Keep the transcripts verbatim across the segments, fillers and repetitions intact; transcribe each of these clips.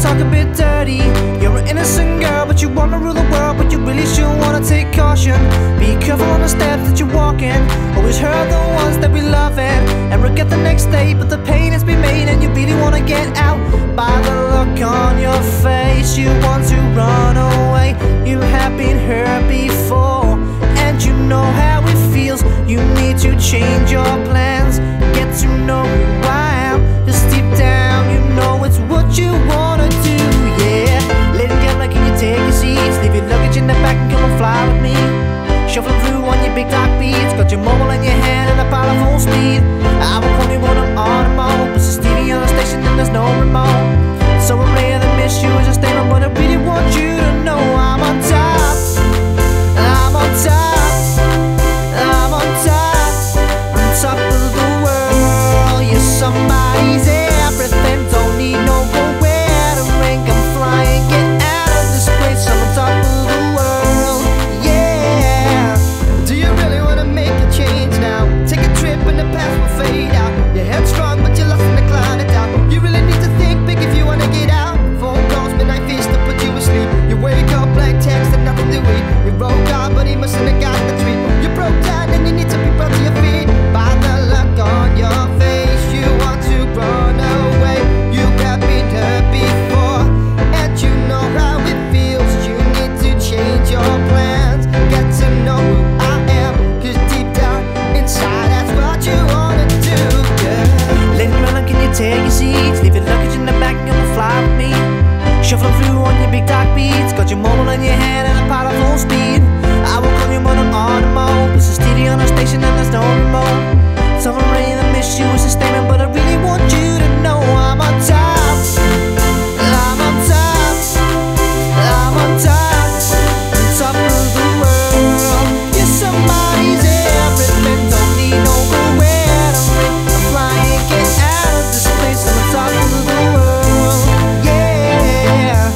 talk a bit dirty. You're an innocent girl, but you wanna rule the world, but you really should wanna take caution. Be careful on the steps that you're walking. Always hurt the ones that we love and regret the next day, but the pain has been made and you really wanna get out. By the look on your face, you want to run away. You have been hurt before, and you know how it feels. You need to change your plans, get to know who I am. Just deep down, you know it's what you wanna do, yeah. Ladies and gentlemen, can you take your seats? Leave your luggage in the back and come and fly with me. Shuffling through on your big dark beats, got your mobile in your hand and a pile of full speed. I will call you when I'm on the mode, but it's T V on the station and there's no remote. So I'm ready to miss you as a statement, but I really want you to know I'm on top. I'm on top. I'm on top. On top of the world. You're somebody's everything. Don't need nowhere to rank. I'm flying, get out of this place. I'm on top of the world. Yeah. Do you really wanna make a change now? Take a trip and the past will fade out. You're headstrong, but you're lost in the cloud of doubt. You really need to think big if you wanna get out. Phone calls, midnight feast to put you asleep. You wake up, blank text and nothing to eat. You wrote God, but he mustn't have got the tweet. You broke down and you need to be brought to your feet. By the look on your face, you want to run away. You have been hurt before, and you know how it feels. You need to change your plans, get to know who I am, cause deep down inside that's what you wanna do, yeah. Ladies and gentlemen, can you take your seats? Leave your luggage in the back and come fly with me. Shuffling through on your big dark beats, got your mobile in your hand and a pile of full speed. I will call you when I'm on the mode. This is T V on the station and there's no remote. So I'm ready to miss you as a statement, but I really want you to know I'm on top. I'm on top. I'm on top. On top of the world. You're somebody's everything. Don't need nowhere to rank. I'm flying, get out of this place. I'm on top of the world. Yeah.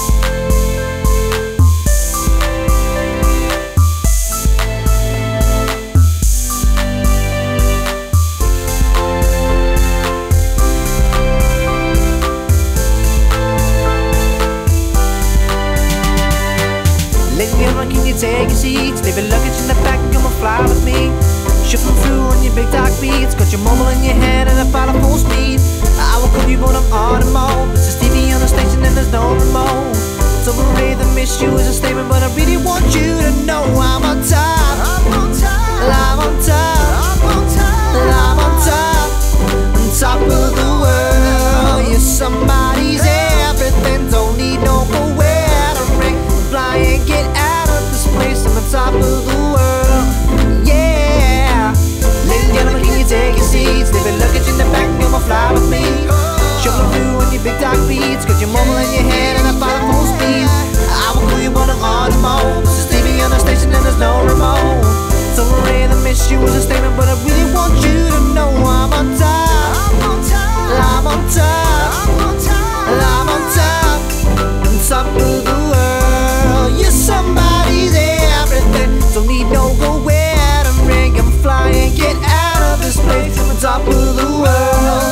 Ladies and gentlemen, can you take your seats? Leave your luggage in the back and come and fly with me. Shuffling through on your big dark beats, got your mobile in your hand and a pile of full speed. I will call you when I'm on the mode. This is T V on the station and there's no remote. So I'm ready to miss you as a statement, but I really want you to know I'm on top. I'm on top. I'm on top. I'm on top. I'm on top. On top of the world. You're somebody's everything. Don't need nowhere to rank. Fly and get out of this place. I'm on top of the world. Yeah. Ladies and gentlemen, can you take your seats? Leave your luggage in the back and come and fly with me. Shuffling through on your big dark beats, got your mobile in your hand and a pile of full speed. I will call you when I'm on the mode. This is T V on the station and there's no remote. So I'm ready to miss you as a statement, but I really want you to know I'm on top. I'm on top. I'm on top. I'm on top. I'm on top. On top of the world. You're somebody's everything. Don't need nowhere to ring. I'm flying, get out of this place. I'm on top of the world.